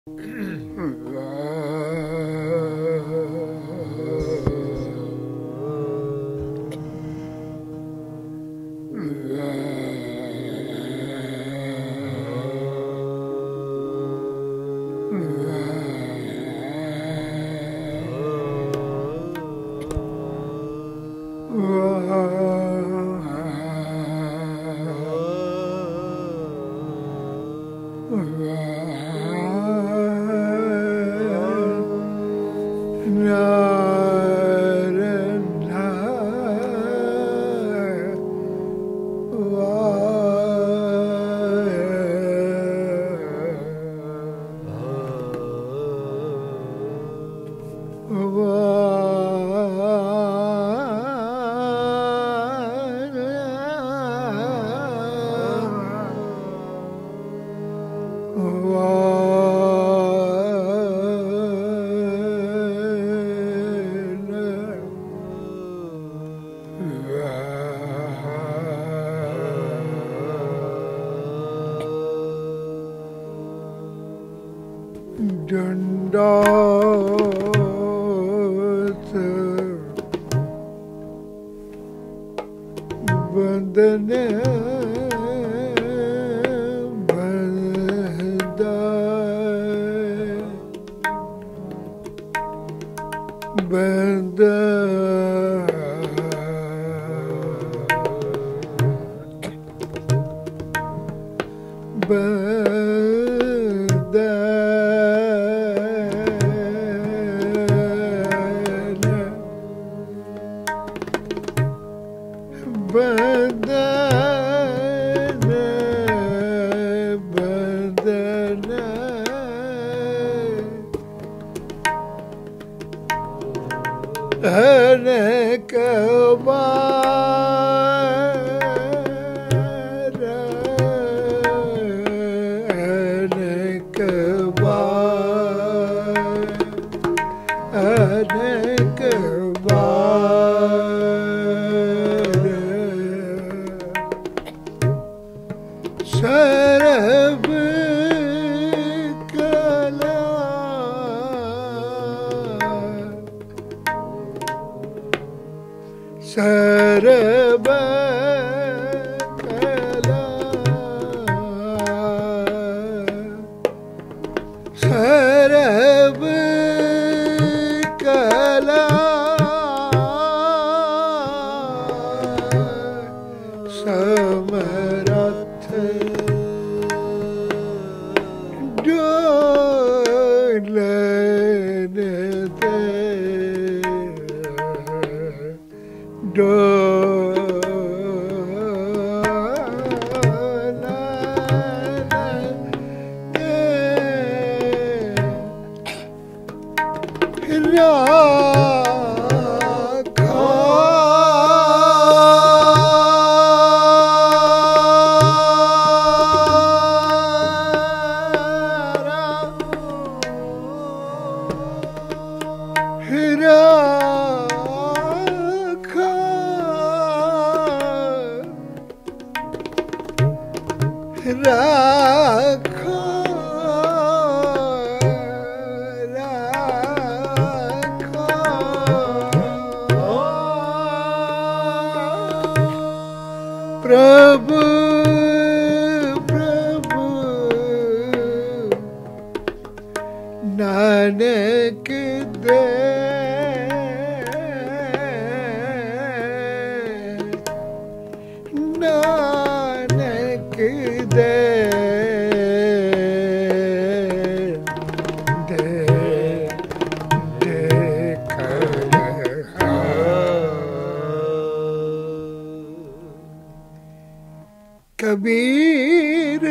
कबीर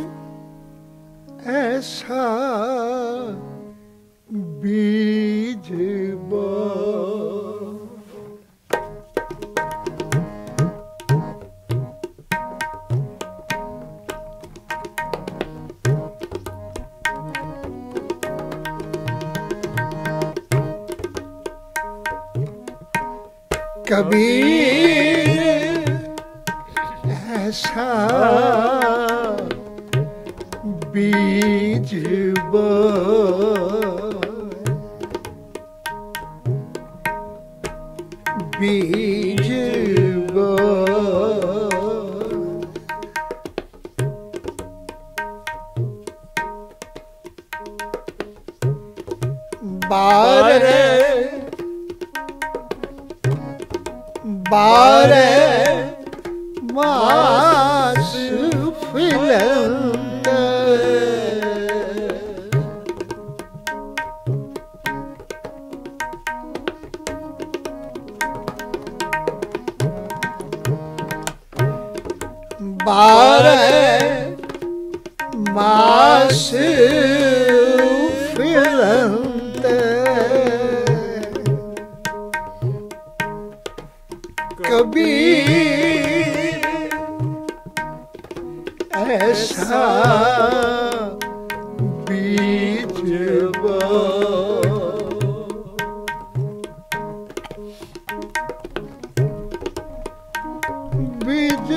ऐसा बीज बो कबीर ऐसा बीज बो बारह मास फिलंत बारह मास फिलंत कबीर ऐसा बीज बीज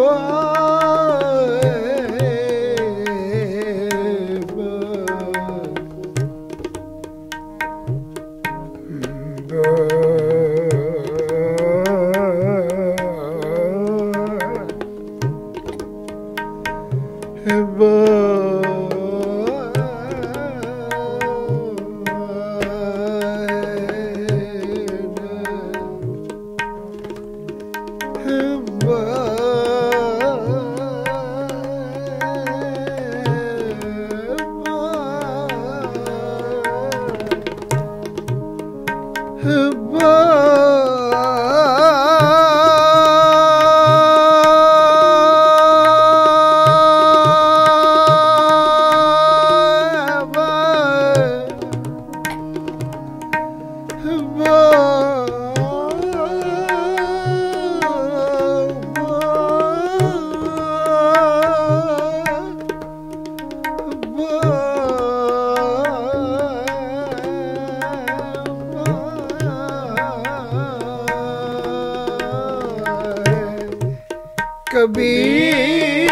कबीर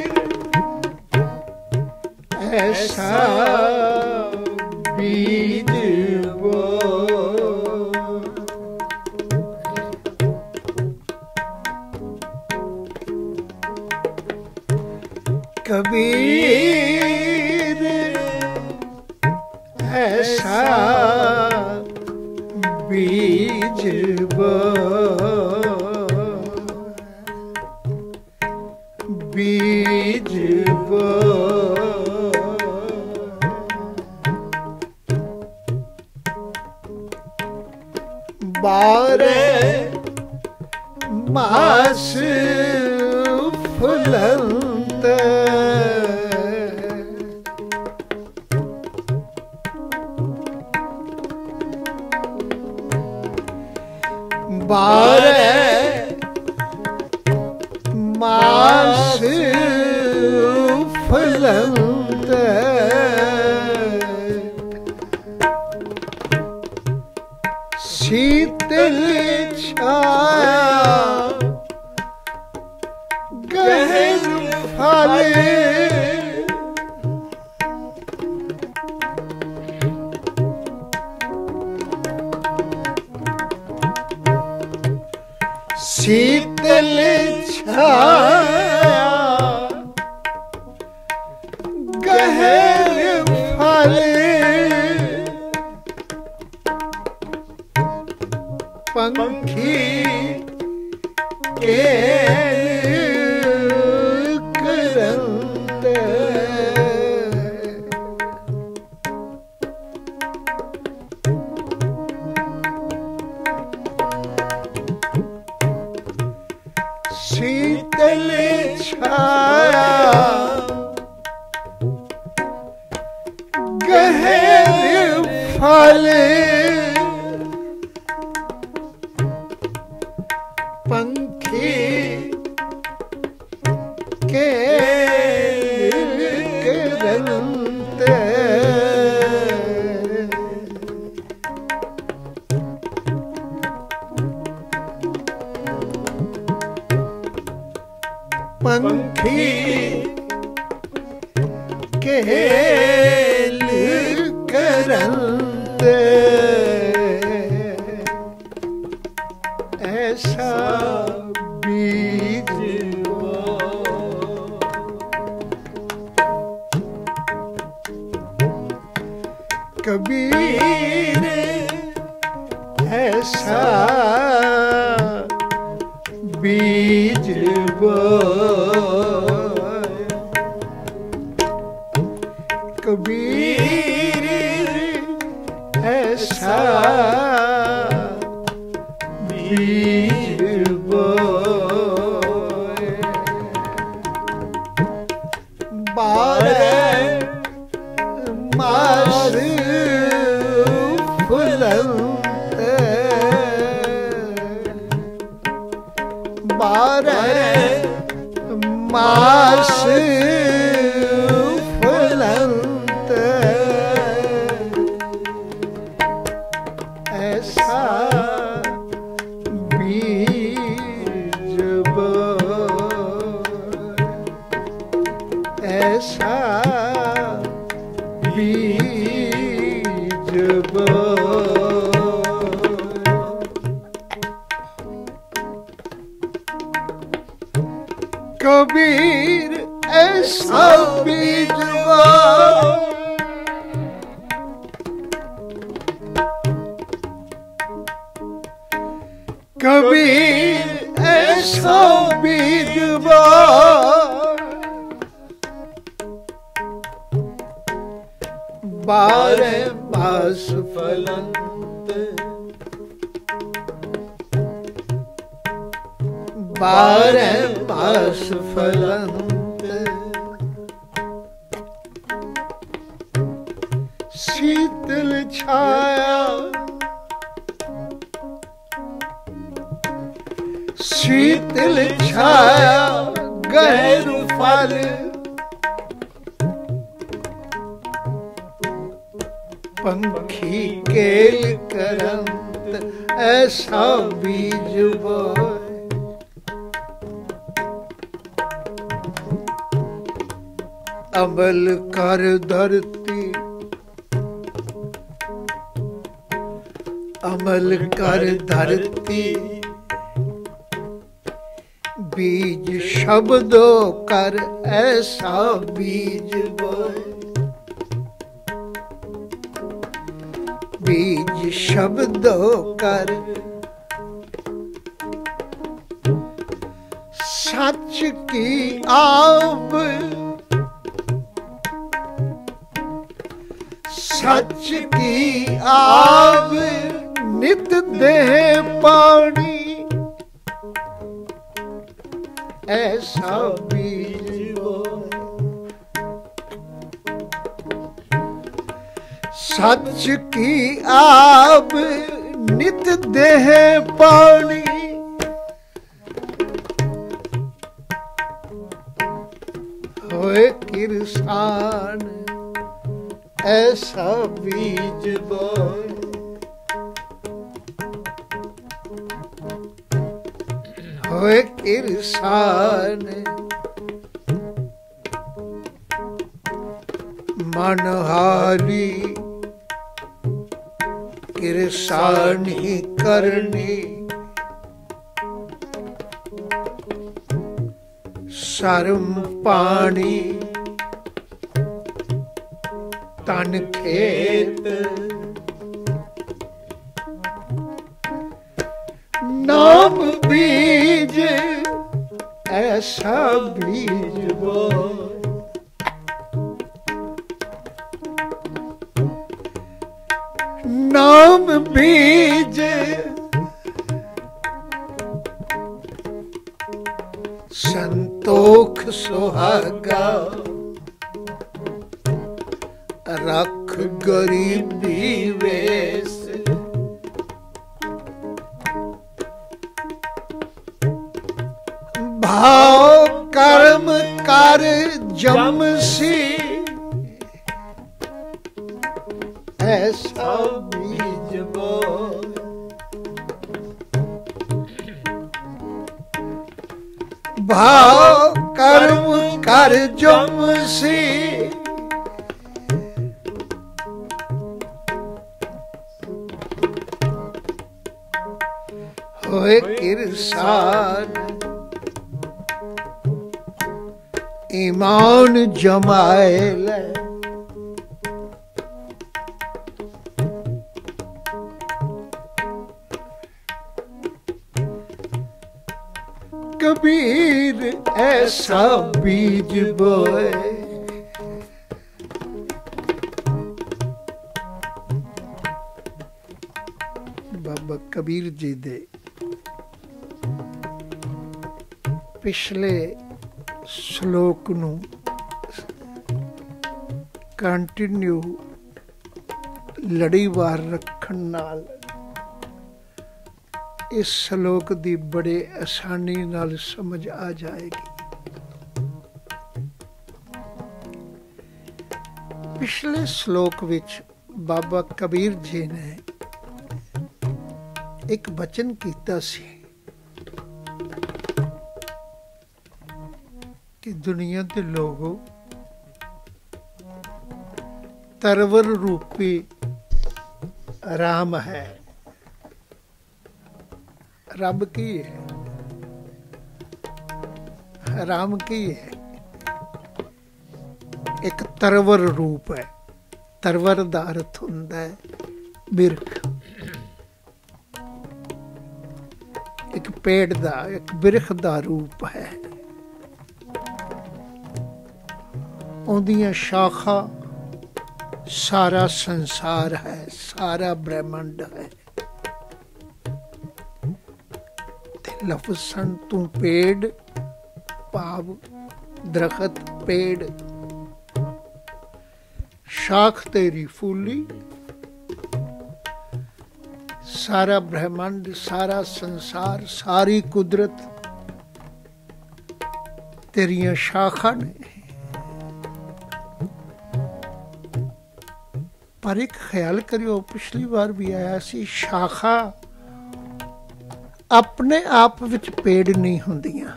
ऐसा बीज कबीर ऐसा बीज बीज बारह मास फुलंत बारह मास फलंत शीतल छाया गहन फल शीतल छाया गहन फल पंखी के करंत शीतल छाया गहन फल पंखी के करंत पंखी केल करंत ऐसा बीज कबीर ऐसा बीज बोए, कबीर ऐसा बीज बोए, 12 मास फुलंते, 12 मास फुलंते, ऐसा बीज बोए, ऐसा बीज बोए। कबीर ऐसा बीज बोए, कबीर ऐसा बीज बोए, 12 मास फलंत, 12 मास फलंत, शीतल छाया, शीतल छाया गहर फल, पंखी केल करंत, ऐसा बीज बोए, अमल कर धरती, अमल कर धरती, बीज शब्दों कर ऐसा बीज बोए, बीज शब्दों कर, सच की आब, सच की आब नित देह पानी, ऐसा बीज बोए, सच की आब नित देह पानी, होए किरसान ऐसा बीज बोए, होए किरसान मनहारी, किरसानी करनी, शर्म पानी, तन खेत, नाम बीज ऐसा बीज बोए, नाम बीज संतोख सुहागा, रख गरीबी वेश, भाव कर्म कर जमसी, ऐसा बीज बोए, भाव कर्म कर जमसी, होए किरसान ईमान जमाए ले, कबीर ऐसा बीज बोए। बाबा कबीर जी दे पिछले श्लोक नूं कंटिन्यू लड़ीवार रखण नाल इस श्लोक दी बड़े आसानी नाल समझ आ जाएगी। पिछले श्लोक विच बाबा कबीर जी ने एक वचन कीता सी कि दुनिया के लोगों तरवर रूपी राम है। रब की है, राम की है, एक तरवर रूप है। तरवर दा अर्थ हुंदा है बिरख, एक पेड़ दा, एक बिरख दा रूप है। उहदियां शाखा सारा संसार है, सारा ब्रह्मंड है। लफसन तू पेड़ भाव दरखत पेड़, शाख तेरी फूली, सारा ब्रह्मांड, सारा संसार, सारी कुदरत तेरियां शाखा ने। पर एक ख्याल करियो, पिछली बार भी आया सी, शाखा अपने आप विच पेड़ नहीं होंदियां,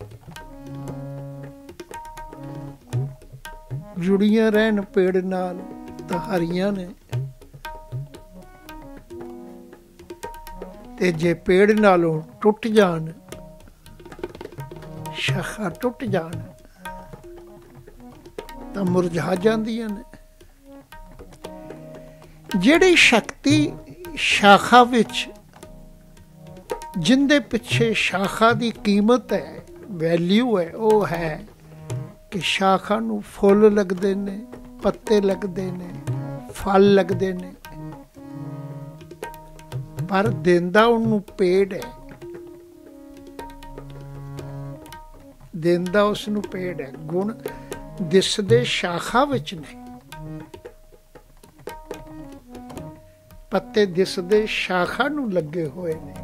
जुड़ियां रहन पेड़ नाल तां हरियां ने, ते जे पेड़ नालों टुट जान, शाखा टुट जान तां मुरझा जांदियां ने। जिहड़ी शक्ति शाखा विच, जिंदे पिछे शाखा दी कीमत है, वैल्यू है, वो है कि शाखा नूं फुल लगदे ने, पत्ते लगदे ने, फल लगदे ने, पर देंदा उन्नू पेड़ है, देंदा उसनू पेड़ है। गुण दिसदे शाखा विच ने, पत्ते दिसदे शाखा नूं लगे होए ने,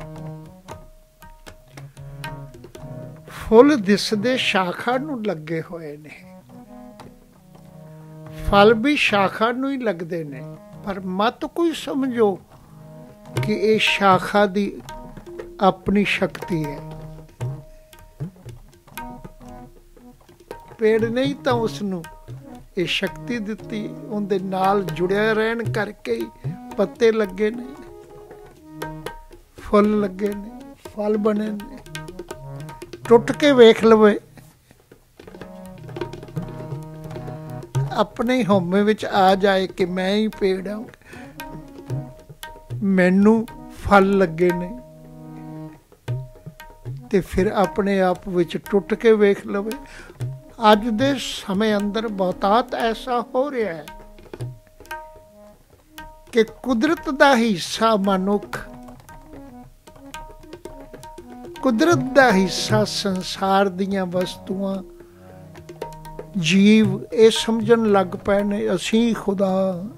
फुल दिसदे शाखा नूं लगे होए ने, फल भी शाखा नूं ही लगदे ने। पर मत कोई समझो कि ये शाखा दी अपनी शक्ति है। पेड़ नहीं तो उसनूं ये शक्ति दिती, उनदे नाल जुड़िया रहन करके ही पत्ते लगे ने, फुल लगे ने, फल बने ने। टुट के वेख लवे, अपने ही होमे विच आ जाए कि मैं ही पेड़ हूं, मैनू फल लगे ने, ते फिर अपने आप विच टुट के वेख लवे। अज दे समय अंदर बहुतात ऐसा हो रहा है कि कुदरत दा हिस्सा मनुख, कुदरत दा हिस्सा संसार दियां वस्तुआं, जीव ये समझन लग पए ने असी खुदा,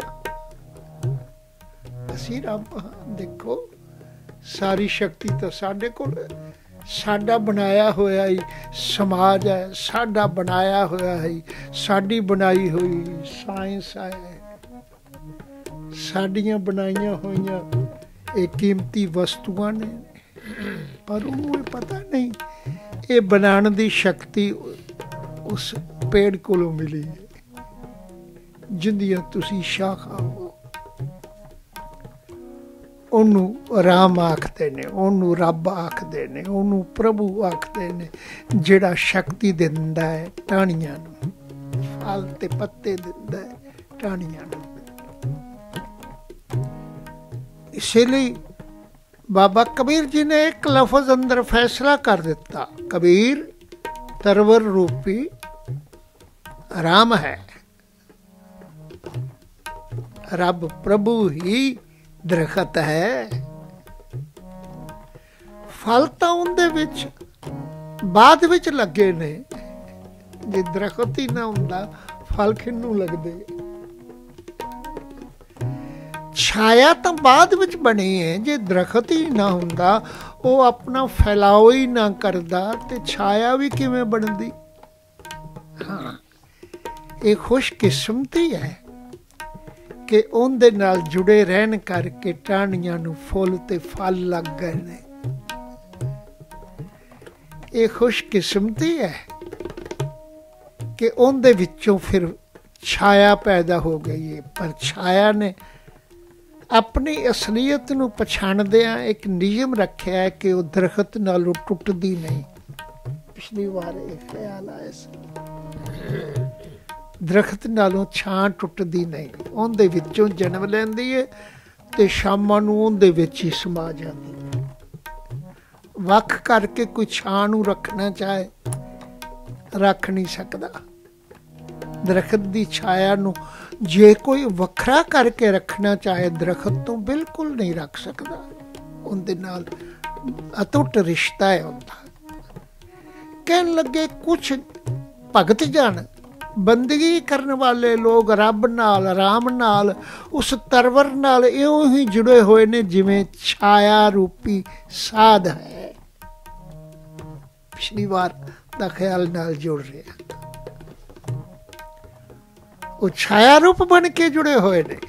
असी रब हां। देखो सारी शक्ति तो साडे कोल, साडा बनाया होया ही समाज है, साडा बनाया होया ही साडी बनाई हुई साइंस है, साडियां बनाइयां होइयां ये कीमती वस्तुआं ने। पर उन्हें पता नहीं ये बनाने की शक्ति उस पेड़ कोलों मिली है जिंदियां तुसी शाखा हो। ਉਹਨੂੰ ਰਾਮ ਆਖਦੇ ਨੇ, ਉਹਨੂੰ ਰੱਬ ਆਖਦੇ ਨੇ, ਉਹਨੂੰ ਪ੍ਰਭੂ ਆਖਦੇ ਨੇ, ਜਿਹੜਾ ਸ਼ਕਤੀ ਦਿੰਦਾ ਹੈ ਟਾਹਣੀਆਂ ਨੂੰ, ਫਲ ਤੇ ਪੱਤੇ ਦਿੰਦਾ ਹੈ ਟਾਹਣੀਆਂ ਨੂੰ। ਇਸੇ ਲਈ ਬਾਬਾ ਕਬੀਰ ਜੀ ਨੇ ਇੱਕ ਲਫ਼ਜ਼ ਅੰਦਰ ਫੈਸਲਾ ਕਰ ਦਿੱਤਾ, कबीर तरवर रूपी राम है। रब प्रभु ही दरखत है। फल तो उनदे विच बाद विच लगे ने, जे दरखत ही ना हुंदा फल किन्नू लगदे। छाया तो बाद विच बनी है, जे दरखत ही ना हुंदा वो अपना फैलाव ही ना करदा ते छाया भी किवें बनदी। हाँ, ये खुशकिस्मती है कि उनदे नाल जुड़े रहन करके टाहनियां नूं फुल ते फल लग गए ने। ये खुशकिस्मती है कि उनदे विचों फिर छाया पैदा हो गई है। पर छाया ने अपनी असलीयत नूं पछाणदिआं एक नियम रखिया है कि वो दरखत नालों टुटदी नहीं। पिछली बार ये ख्याल आया सी, दरखत नालों छां टुटदी नहीं, उनदे विचों जन्म लैंदी है ते शामां नूं उनदे विच ही समा जांदी है। वख करके कोई छां नूं रखना चाहे रख नहीं सकदा। दरखत की छाया नूं जे कोई वखरा करके रखना चाहे दरखत तो बिल्कुल नहीं रख सकता। उनदे नाल अटुट रिश्ता है उनका। कहन लगे कुछ भगत जन बंदगी करने वाले लोग रब नाल राम नाल उस तरवर नाल इउं ही जुड़े हुए ने जिवें छाया रूपी साध है। पिछली बार दा ख्याल नाल जुड़ रहे हैं। वो छाया रूप बन के जुड़े हुए ने,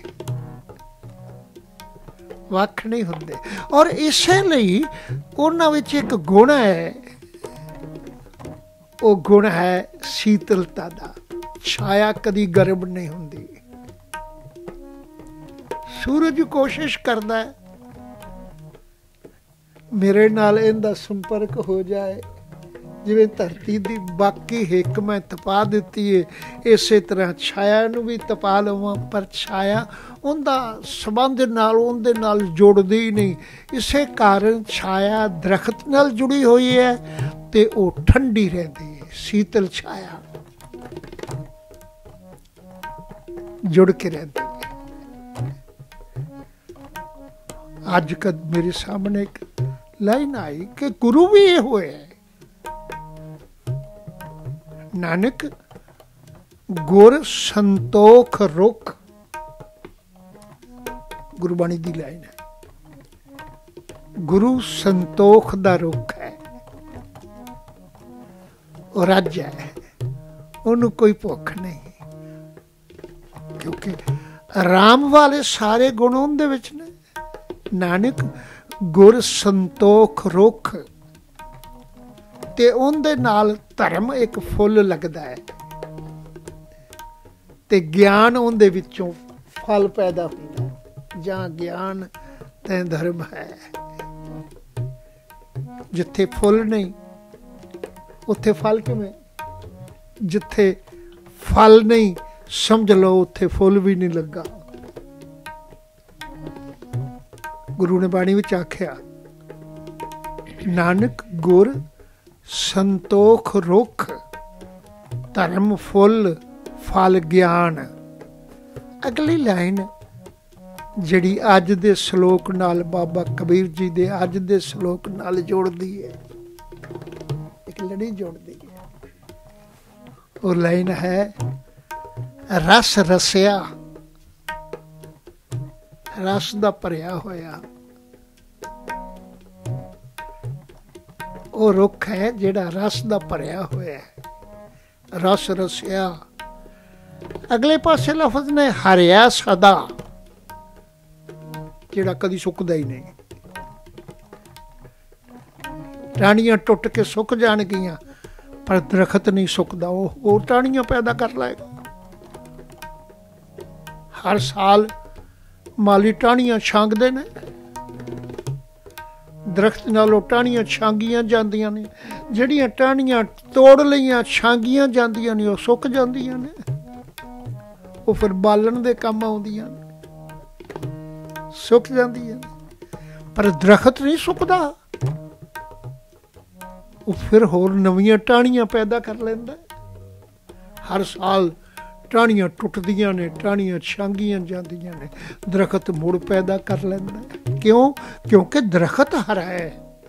वख नहीं हुंदे। और इसे लई उन्हां विच एक गुण है, वो गुण है शीतलता दा। छाया कदी गर्म नहीं हुंदी। सूरज कोशिश करदा है मेरे नाल इहदा संपर्क हो जाए, जिवें धरती दी बाकी हिक मैं तपा दित्ती है, इसे तरह छाया नूं भी तपा लवां, पर छाया उनदा संबंध नाल उनदे नाल जुड़दी ही नहीं। इसे कारण छाया दरखत नाल जुड़ी हुई है ते वो ठंडी रहती है। शीतल छाया जुड़ के रहती है। अज कद मेरे सामने एक लाइन आई कि गुरु भी ये हुए है। नानक गुर संतोख रुख, गुरबाणी दी लाइन है। गुरु संतोख दा रुख है, और रज है, उन्होंने कोई भुख नहीं, क्योंकि राम वाले सारे गुण उनदे विच ने। नानक गुर संतोख रुख, ते उनदे नाल धर्म एक फुल लगदा है ते ज्ञान उनदे विचों फल पैदा होंदा है। जहाँ ज्ञान ते धर्म है, जिथे फुल नहीं उत्थे फल किवें? जिथे फल नहीं समझ लो उत्थे फुल भी नहीं लगा। गुरु ने बाणी विच आख्या, नानक गुर संतोख रुख, धर्म फुल फल ज्ञान। अगली लाइन जिहड़ी अज दे सलोक नाल बाबा कबीर जी दे अज दे सलोक नाल जोड़दी है, एक लड़ी जोड़दी है। वो लाइन है, रस रसिया, रस दा भरिया होया वो रुख है जिहड़ा रस दा भरिया होया है। रस रसिया। अगले पासे लफज ने हरिया सदा, जिहड़ा कदी सुकदा ही नहीं। टाहनियां टुट के सुक जाणगियां पर दरखत नहीं सुकदा, वो होर टाहनियां पैदा कर लाएगा। हर साल माली टाहनियां छांगदे ने, दरख्त नालों टाहनियां छांगियां जांदियां ने। जिहड़ियां टाहनियां तोड़ लईआं छांगियां जांदियां ने, वो सुक जांदियां ने, वो फिर बालन दे काम आउंदियां ने, सुक जांदियां ने। पर दरख्त नहीं सुकदा, ਉਹ ਫਿਰ ਹੋਰ ਨਵੀਆਂ ਟਾਹਣੀਆਂ ਪੈਦਾ ਕਰ ਲੈਂਦਾ। ਹਰ ਸਾਲ ਟਾਹਣੀਆਂ ਟੁੱਟਦੀਆਂ ਨੇ, ਟਾਹਣੀਆਂ ਛਾਂਗੀਆਂ ਜਾਂਦੀਆਂ ਨੇ, ਦਰਖਤ ਮੁੜ ਪੈਦਾ ਕਰ ਲੈਂਦਾ। ਕਿਉਂ? ਕਿਉਂਕਿ ਦਰਖਤ ਹਰਾ ਹੈ।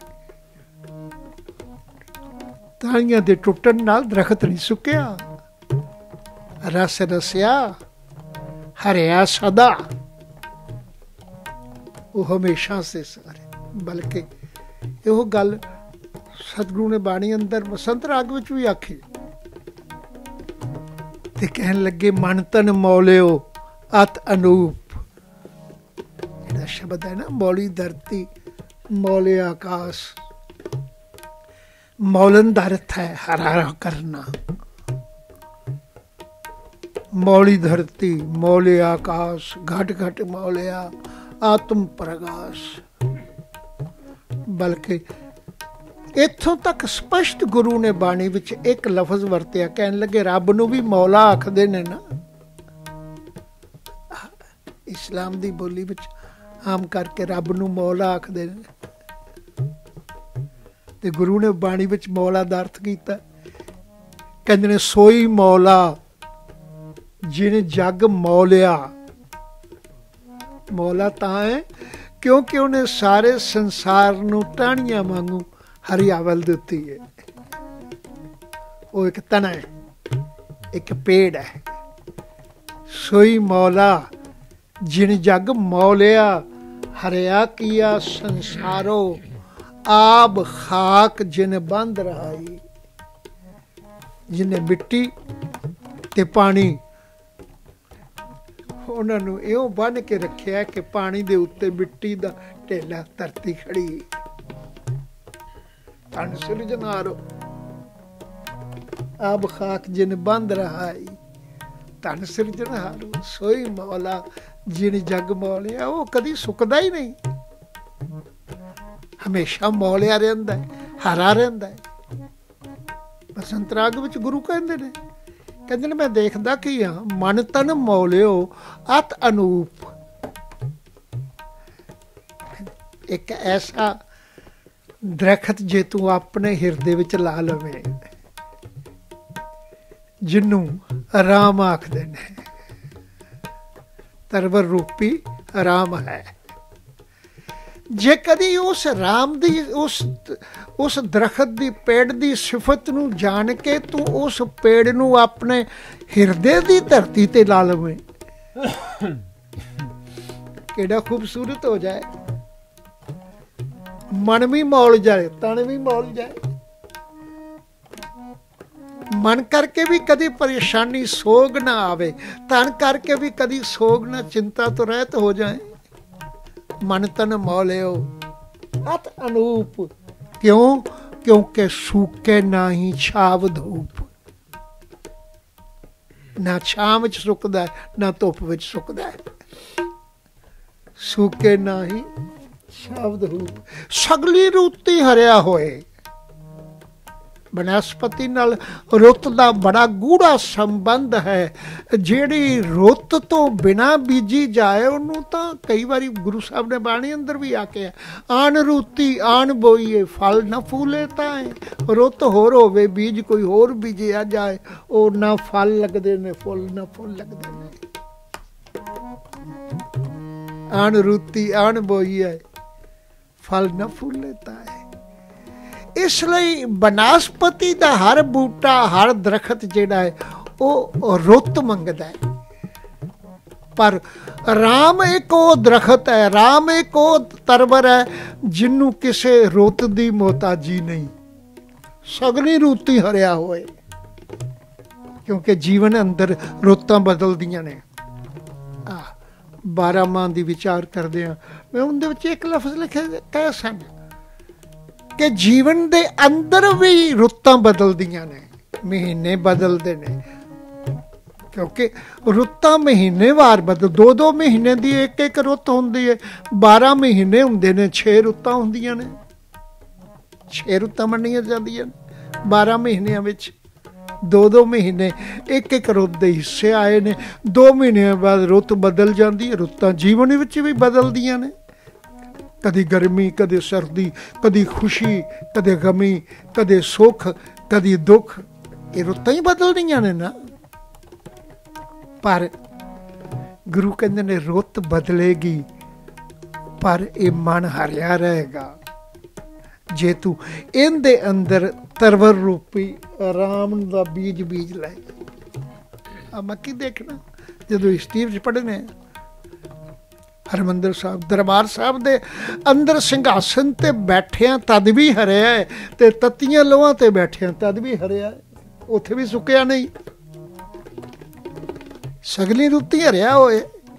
ਟਾਹਣੀਆਂ ਦੇ ਟੁੱਟਣ ਨਾਲ ਦਰਖਤ ਨਹੀਂ ਸੁੱਕਿਆ, ਰਸ ਰਸਿਆ, ਹਰਿਆ ਸਦਾ। ਉਹ ਹਮੇਸ਼ਾ ਸੇ ਸਾਰੇ। ਬਲਕਿ ਇਹੋ ਗੱਲ ਸਤਿਗੁਰੂ ਨੇ ਬਾਣੀ ਅੰਦਰ ਬਸੰਤ ਰਾਗ ਵਿੱਚ ਵੀ ਆਖੀ ਤੇ ਕਹਿਣ ਲੱਗੇ, ਮਨ ਤਨ ਮੌਲਿਓ ਅਤ ਅਨੂਪ। ਜਿਹੜਾ ਸ਼ਬਦ ਹੈ ਨਾ, ਮੌਲੀ ਧਰਤੀ ਮੌਲੇ ਆਕਾਸ਼, ਮੌਲਨ ਦਾ ਅਰਥ ਹੈ ਹਰਾ ਕਰਨਾ। मौली धरती मौले आकाश, घट घट मौलिया आत्म प्रकाश। बल्कि इत्थों तक स्पष्ट गुरु ने बाणी विच एक लफज वरतिया, कहन लगे रब नूं भी मौला आखदे ने ना। इस्लाम दी बोली विच आम करके रब नूं मौला आखदे ने, ते गुरु ने बाणी विच मौला दा अर्थ कीता। कहंदे ने सोई मौला जिन जग मौलिया। मौला तां है क्योंकि उन्हें सारे संसार नूं टाहणियां वांगू हरियावल दित्ती है। वो एक तना है, एक पेड़ है। सोई मौला जिन जग मौलिया, हरिया किया संसारो, आब खाक जिन बंद रहाई। जिन्हें मिट्टी ते पानी ਉਹਨਾਂ ਨੂੰ ਇਉਂ ਬੰਨ੍ਹ ਕੇ ਰੱਖਿਆ ਕਿ ਪਾਣੀ ਦੇ ਉੱਤੇ ਮਿੱਟੀ ਦਾ ਢੇਲਾ ਧਰਤੀ ਖੜੀ। ਧਨ ਸਿਰਜਣਹਾਰੋ ਆਬ ਖਾਕ ਜਿਨ ਬੰਦ ਰਹਾਈ। ਧਨ ਸਿਰਜਣਹਾਰੋ ਸੋਈ ਮੌਲਾ ਜਿਨ ਜਗ ਮੌਲਿਆ। ਉਹ ਕਦੀ ਸੁੱਕਦਾ ਹੀ ਨਹੀਂ, ਹਮੇਸ਼ਾ ਮੌਲਿਆ ਰਹਿੰਦਾ ਹੈ, ਹਰਾ ਰਹਿੰਦਾ ਹੈ। ਬਸੰਤ ਰਾਗ ਵਿੱਚ ਗੁਰੂ ਕਹਿੰਦੇ ਨੇ, ਕਹਿੰਦੇ ਨੇ ਮੈਂ ਦੇਖਦਾ ਕੀ ਹਾਂ, ਮਨ ਤਨ ਮੌਲਿਓ ਅਤ ਅਨੂਪ। ਇੱਕ ਐਸਾ ਦਰਖਤ ਜੇ ਤੂੰ ਆਪਣੇ ਹਿਰਦੇ ਵਿੱਚ ਲਾ ਲਵੇਂ, ਜਿਹਨੂੰ ਰਾਮ ਆਖਦੇ ਨੇ। ਤਰਵਰ ਰੂਪੀ ਰਾਮ ਹੈ। ਜੇ ਕਦੀ ਉਸ ਰਾਮ ਦੀ ਉਸ ਦਰਖਤ ਦੀ ਪੇੜ ਦੀ ਸਿਫਤ ਨੂੰ ਜਾਣ ਕੇ ਤੂੰ ਉਸ ਪੇੜ ਨੂੰ ਆਪਣੇ ਹਿਰਦੇ ਦੀ ਧਰਤੀ ਤੇ ਲਾ ਲਵੇਂ, ਕਿਹੜਾ ਖੂਬਸੂਰਤ ਹੋ ਜਾਏ। ਮਨ ਵੀ ਮੌਲ ਜਾਏ, ਤਨ ਵੀ ਮੌਲ ਜਾਏ। ਮਨ ਕਰਕੇ ਵੀ ਕਦੀ ਪਰੇਸ਼ਾਨੀ ਸੋਗ ਨਾ ਆਵੇ, ਤਨ ਕਰਕੇ ਵੀ ਕਦੀ ਸੋਗ ਨਾ ਚਿੰਤਾ ਤੋਂ ਰਹਿਤ ਹੋ ਜਾਏ। मन तन मौलियो अत अनूप। क्यों? क्योंकि सूके ना ही छाव धूप। ना छां विच सुकदा है, ना धुप विच सुकदा है। सूके ना ही छाव धूप। सगली रुत्ती हरिया होए। ਬਨਸਪਤੀ ਨਾਲ ਰੁੱਤ ਦਾ ਬੜਾ ਗੂੜਾ ਸੰਬੰਧ ਹੈ। ਜਿਹੜੀ ਰੁੱਤ ਤੋਂ ਬਿਨਾਂ ਬੀਜੀ ਜਾਏ ਉਹਨੂੰ ਤਾਂ ਕਈ ਵਾਰੀ ਗੁਰੂ ਸਾਹਿਬ ਨੇ ਬਾਣੀ ਅੰਦਰ ਵੀ ਆਖਿਆ, ਆਣ ਰੁੱਤੀ ਆਣ ਬੋਈਏ ਫਲ ਨਾ ਫੂਲੇ ਤਾਂ ਹੈ। ਰੁੱਤ ਹੋਰ ਹੋਵੇ, ਬੀਜ ਕੋਈ ਹੋਰ ਬੀਜਿਆ ਜਾਏ, ਉਹ ਨਾ ਫਲ ਲੱਗਦੇ ਨੇ, ਫੁੱਲ ਨਾ ਫੁੱਲ ਲੱਗਦੇ ਨੇ। ਆਣ ਰੁੱਤੀ ਆਣ ਬੋਈਏ ਫਲ ਨਾ ਫੂਲੇ ਤਾਂ ਹੈ। ਇਸ ਲਈ ਬਨਸਪਤੀ ਦਾ ਹਰ ਬੂਟਾ, ਹਰ ਦਰਖਤ ਜਿਹੜਾ ਹੈ ਉਹ ਰੁੱਤ ਮੰਗਦਾ ਹੈ। ਪਰ ਰਾਮ ਇੱਕ ਉਹ ਦਰਖਤ ਹੈ, ਰਾਮ ਇੱਕ ਉਹ ਤਰਵਰ ਹੈ ਜਿਹਨੂੰ ਕਿਸੇ ਰੁੱਤ ਦੀ ਮੁਹਤਾਜੀ ਨਹੀਂ। ਸਗਲੀ ਰੁੱਤੀ ਹਰਿਆ ਹੋਏ। ਕਿਉਂਕਿ ਜੀਵਨ ਅੰਦਰ ਰੁੱਤਾਂ ਬਦਲਦੀਆਂ ਨੇ। 12 ਮਾਹ ਦੀ ਵਿਚਾਰ ਕਰਦੇ ਹਾਂ, ਮੈਂ ਉਹਦੇ ਵਿੱਚ ਇੱਕ ਲਫ਼ਜ਼ ਲਿਖਿਆ ਕਹਿ ਸਨ ਕਿ ਜੀਵਨ ਦੇ ਅੰਦਰ ਵੀ ਰੁੱਤਾਂ ਬਦਲਦੀਆਂ ਨੇ, ਮਹੀਨੇ ਬਦਲਦੇ ਨੇ। ਕਿਉਂਕਿ ਰੁੱਤਾਂ ਮਹੀਨੇਵਾਰ ਬਦਲ, 2-2 ਮਹੀਨੇ ਦੀ ਇੱਕ ਰੁੱਤ ਹੁੰਦੀ ਹੈ। 12 ਮਹੀਨੇ ਹੁੰਦੇ ਨੇ, 6 ਰੁੱਤਾਂ ਹੁੰਦੀਆਂ ਨੇ। 6 ਰੁੱਤਾਂ ਮੰਨੀਆਂ ਜਾਂਦੀਆਂ ਨੇ 12 ਮਹੀਨਿਆਂ ਵਿੱਚ। 2-2 ਮਹੀਨੇ ਇੱਕ ਰੁੱਤ ਦੇ ਹਿੱਸੇ ਆਏ ਨੇ। 2 ਮਹੀਨਿਆਂ ਬਾਅਦ ਰੁੱਤ ਬਦਲ ਜਾਂਦੀ ਹੈ। ਰੁੱਤਾਂ ਜੀਵਨ ਵਿੱਚ ਵੀ ਬਦਲਦੀਆਂ ਨੇ। कदी गर्मी, कदे सर्दी, कदी खुशी, कदे गमी, कदे सुख, कदी दुख। ये रुत्तां ही बदलदियां ने ना। पर गुरु कहंदे ने रुत बदलेगी पर ये मन हरिया रहेगा जे तू इहदे अंदर तरवर रूपी आराम दा बीज बीज लै। मैं की देखना जदों स्टीव च पढ़ने हरमंदर साहब दरबार साहब दे अंदर सिंघासन ते बैठिया तद भी हरिया है ते तत्तियां लोहां ते बैठिया तद भी हरिया है, उत्थे भी सुक्या नहीं। सगली रुत्ती हरिया होए।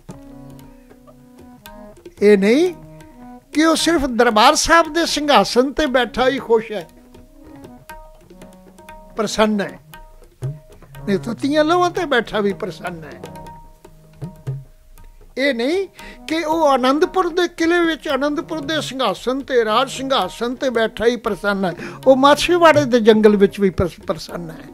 ये नहीं कि वो सिर्फ दरबार साहब दे सिंघासन ते बैठा ही खुश है, प्रसन्न है, नहीं तत्तियां लोहां ते बैठा भी प्रसन्न है। ये नहीं कि वह आनंदपुर के किले विच आनंदपुर के सिंघासन ते राज सिंघासन ते बैठा ही प्रसन्न है, वह माछीवाड़े के जंगल विच भी प्रसन्न है।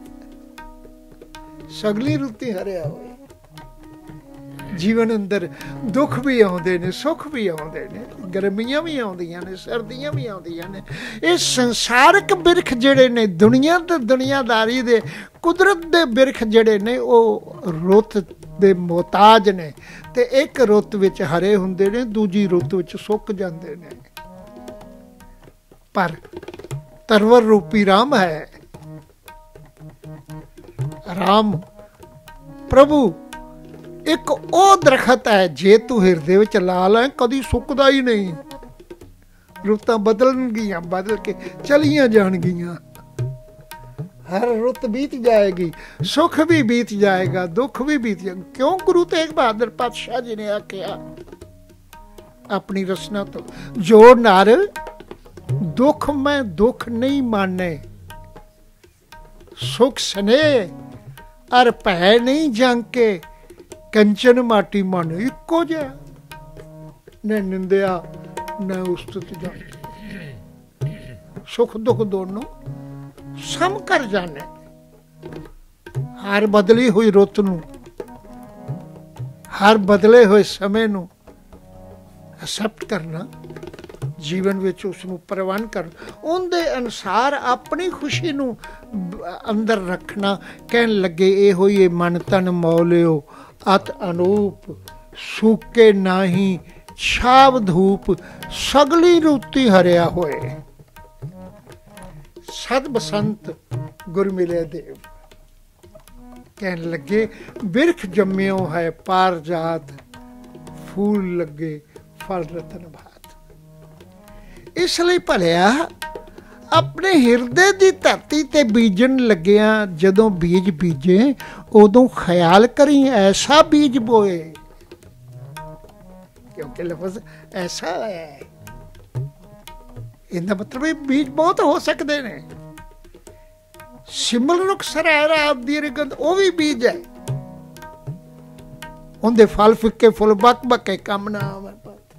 सगली रुत्ती हरिया होए। जीवन अंदर दुख भी आउंदे ने, सुख भी आउंदे ने, गर्मियां भी आउंदियां ने, सर्दियां भी आउंदियां ने। ये संसारक बिरख जिहड़े ने, दुनिया ते दुनियादारी दे कुदरत दे बिरख जिहड़े ने, वो रुत दे मोहताज ने। ते एक रुत विच हरे हुंदे ने, दूजी रुत विच सुक जांदे ने। पर तरवर रूपी राम है। राम प्रभु एक ओ दरखत है, जे तू हिरदे विच ला लै कदी सुकदा ही नहीं। रुतां बदलणगियां, बदल के चलियां जाणगियां। हर रुत बीत जाएगी, सुख भी बीत जाएगा, दुख भी बीत जाएगा। क्यों गुरु तेग बहादुर पातशाह जी ने आख्या अपनी रचना तो, जो नर दुख में दुख नहीं माने, सुख स्नेह अर भै नहीं जांके, कंचन माटी मन इको जिहा, न निंदिया न उस्तुत जाने। सुख दुख दोनों सम कर जाने। हर बदली हुई रुत नूं, हर बदले हुए समय नूं एक्सेप्ट करना, जीवन विच उस नूं प्रवान करना, उनके अनुसार अपनी खुशी नूं अंदर रखना। कहन लगे ये होइए मन तन मौलियो अत अनूप, सूके नाही छाव धूप, सगली रुती हरिया होए। सद बसंत गुर मिले देव। कहन लगे बिरख जम्मियो है पार जात, फूल लगे फल रतन भात। इसलिए भलिया अपने हिरदे दी धरती ते बीजन लगिया, जदों बीज बीजे उदों ख्याल करी ऐसा बीज बोए, क्योंकि लफ्ज ऐसा है। इनका मतलब बीज बहुत हो सकते ने। सिमल रुख सरैरा आदि रिगंद वो भी बीज है, उनके फल फिक्के फुल बक बके कम ना आवे।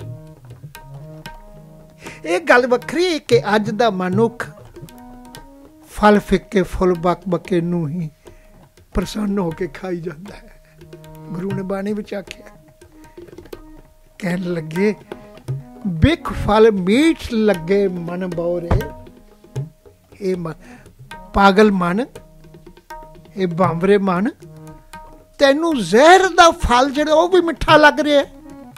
ये गल वखरी है कि अज दा मनुख फल फिक्के फुल बक बके नूं ही प्रसन्न होके खाई जाता है। गुरु ने बाणी विच आख्या, कहन लगे बिख फल मीठ लगे मन बौरे। ए मन पागल मन, ए बांवरे मन, तैनू जहर दा फल जिहड़ा वो भी मिठा लग रहा है।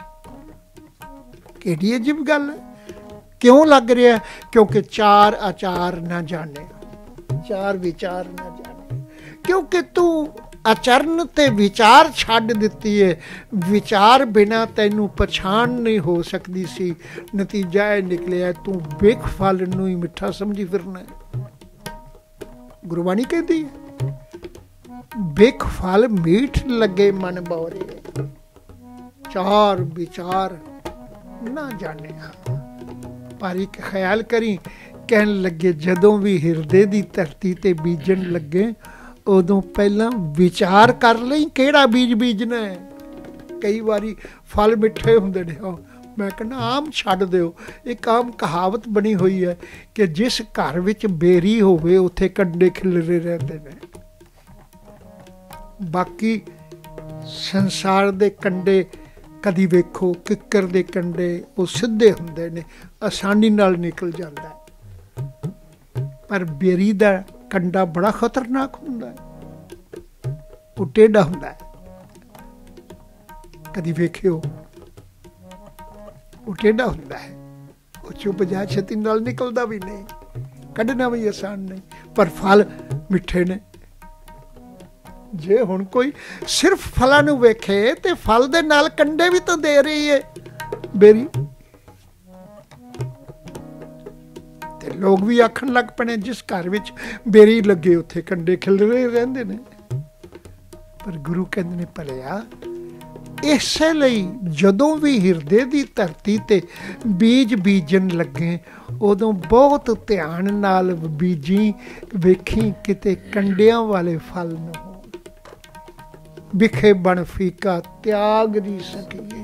किहड़ी अजीब गल है। क्यों लग रहा है? क्योंकि चार आचार ना जाने, चार विचार ना जाने। क्योंकि तू आचरण ते विचार छड्ड दित्ती है। विचार बिना तैनू पछाण नहीं हो सकती सी। नतीजा यह निकलिया तू बिख फल नूं ही मिठा समझी फिरना है। गुरबाणी कहती है बिख फल मीठ लगे मन बौरे, चार विचार ना जाने। पर एक ख्याल करी, कहन लगे जदों भी हिरदे दी धरती ते बीजन लगे उदों पहला विचार कर लई किहड़ा बीज बीजना है। कई बारी फल मिठे हुंदे ने, मैं कहना आम छड्ड दिओ। एक आम कहावत बनी हुई है कि जिस घर विच बेरी होवे उत्थे कंडे खिलरे रहते ने। बाकी संसार दे कंडे कदी वेखो किक्कर दे कंडे वो सीधे हुंदे ने, आसानी नाल निकल जाता है, पर बेरी दा कंडा बड़ा खतरनाक हुंदा है, वो टेढ़ा हुंदा है। कदी वेखियो वो टेढ़ा हुंदा है, वो चुप जा छेती नाल निकलदा भी नहीं, कढ़ना भी आसान नहीं, पर फल मिठे ने। जे हुण कोई सिर्फ फलां नूं वेखे ते फल दे नाल कंडे भी तो दे रही है बेरी, ते लोग भी आखण लग पए जिस घर विच बेरी लगे उत्थे कंडे खिलरे रहिंदे ने। पर गुरु कहंदे ने भलिया इसे लई जदों भी हिरदे दी धरती ते बीज बीजन लगे उदों बहुत ध्यान नाल बीजी, वेखी किते कंडियां वाले फल न हो, बिखे बन फीका त्याग दी सकीए।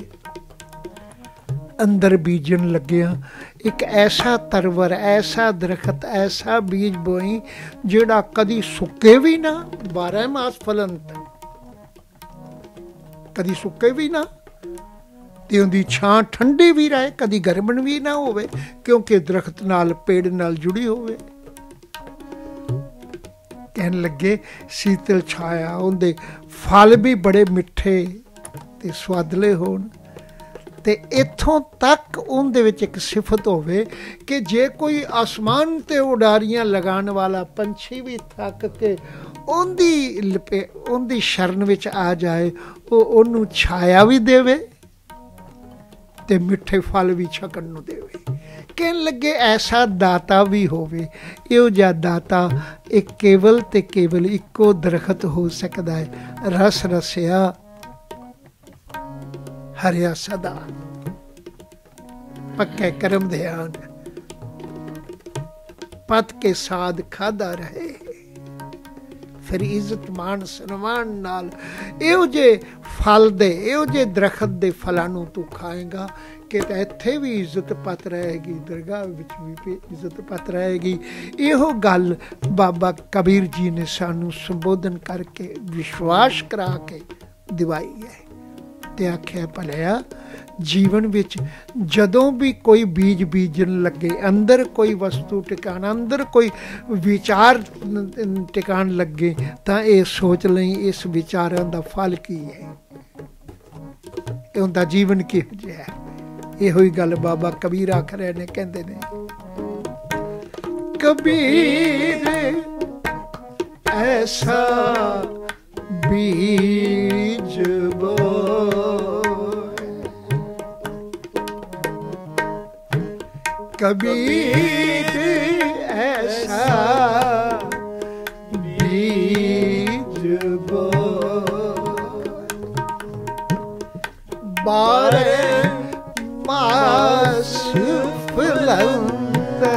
अंदर बीजन लग्या एक ऐसा तरवर, ऐसा दरखत, ऐसा बीज बोई जेड़ा कदी सुके भी ना, 12 मास फलंत, कदी सुके भी ना, ते उहदी छां ठंडी भी रहे, कदी गर्मन भी ना होवे, क्योंकि दरखत नाल पेड़ नाल जुड़ी होवे। कहन लगे शीतल छाया, उहदे फल भी बड़े मिठे ते स्वादले होण, ते इत्थों तक उहदे विच एक सिफत होवे कि जे कोई आसमान ते उडारियां लगाण वाला पंछी भी थक के उहदी शरण विच आ जाए, ਉਹਨੂੰ छाया भी देवे ते मिठे फल भी छकण नूं देवे। कहन लगे ऐसा दाता भी होवे, इहो जिहा दाता एक केवल ते केवल इक्को दरखत हो सकदा है, रस रसिया हरिया सदा, पक्के करम ध्यान, पत के साध खादा रहे, फिर इज्जत मान सन्मान नाल इहो जे फल दे, इहो जे दरखत दे फलां नूं तू खाएगा कि इत्थे भी इज्जत पत रहेगी, दरगाह विच भी इज्जत पत रहेगी। इहो गल बाबा कबीर जी ने सानू संबोधन करके विश्वास करा के दिवाई है, ते आख्या भलिया जीवन विच जदों भी कोई बीज बीजन लगे, अंदर कोई वस्तु टिकाण, अंदर कोई विचार टिकाण लगे, तां ये सोच लई इस विचारां दा फल की है, उनका जीवन किहो जिहा है। इहो ही गल बाबा कबीर आख रहे ने, कहंदे ने कबीर ऐसा बीज कबीर ऐसा बीज बारे मास फलंत,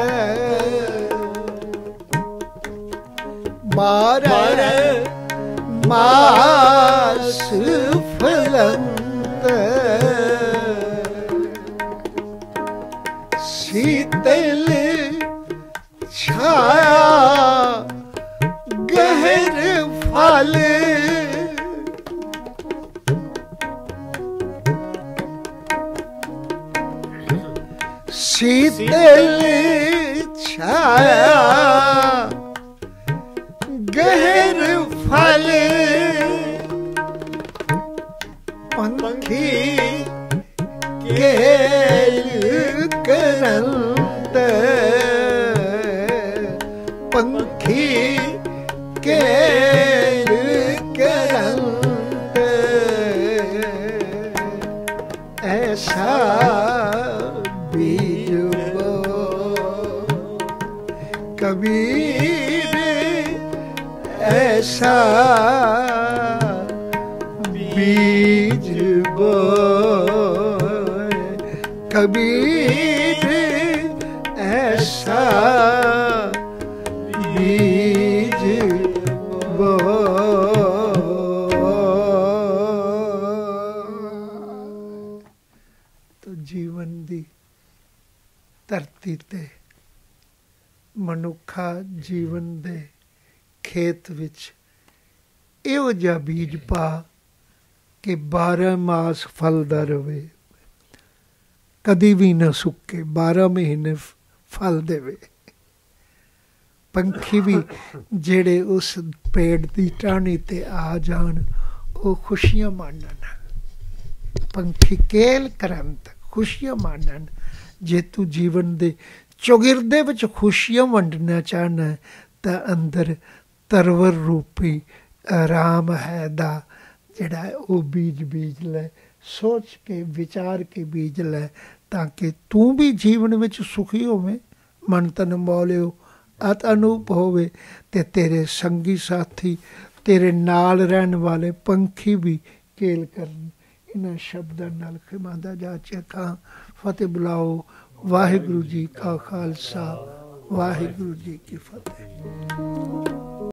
बारे मास फलंत, शीतल छाया गहर फल, शीतल छाया गहर फल, पंखी केल करंत, पंखी केल करंत, ऐसा बीज कबीर ऐसा बीज कबीर ऐसा बीज तो जीवन दी धरती ते मनुखा जीवन दे खेत विच इहो जिहा बीज पा कि 12 मास फलदा रवे, कदी भी न सुके, 12 महीने फल देवे। पंखी भी जेड़े उस पेड़ की टाहनी ते आ जान वो खुशियां मानन। पंखी केल करन तक खुशियां मानन। जे तू जीवन दे चौगिरदे विच खुशियां वंडना चाहना तां अंदर तरवर रूपी आराम है दा जेड़ा वो बीज बीज लै, सोच के विचार के बीज लै, ताकि तू भी जीवन विच सुखी होवे, मन तन मौलियो अत अनूप होवे, ते तेरे संगी साथी तेरे नाल रहन वाले पंखी भी केल करन। इन्हां शब्दां नाल खिमा दा जाचे खां फतेह बुलाओ। वाहिगुरू जी का खालसा, वाहिगुरू जी की फतेह।